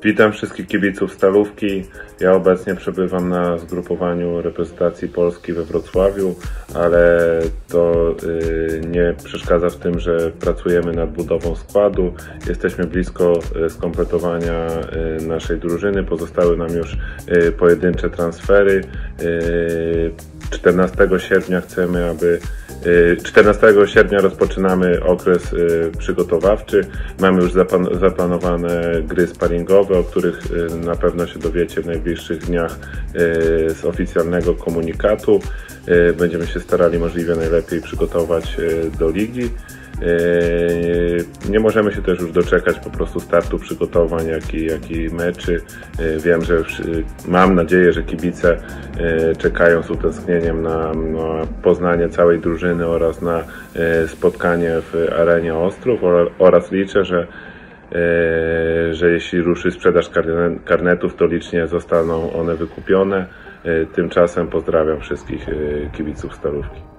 Witam wszystkich kibiców Stalówki. Ja obecnie przebywam na zgrupowaniu reprezentacji Polski we Wrocławiu, ale to nie przeszkadza w tym, że pracujemy nad budową składu. Jesteśmy blisko skompletowania naszej drużyny. Pozostały nam już pojedyncze transfery. 14 sierpnia rozpoczynamy okres przygotowawczy. Mamy już zaplanowane gry sparingowe, o których na pewno się dowiecie w najbliższych dniach z oficjalnego komunikatu. Będziemy się starali możliwie najlepiej przygotować do ligi. Nie możemy się też już doczekać po prostu startu przygotowań, jak i meczy. Wiem, że mam nadzieję, że kibice czekają z utęsknieniem na poznanie całej drużyny oraz na spotkanie w arenie Ostrów, oraz liczę, że jeśli ruszy sprzedaż karnetów, to licznie zostaną one wykupione. Tymczasem pozdrawiam wszystkich kibiców Stalówki.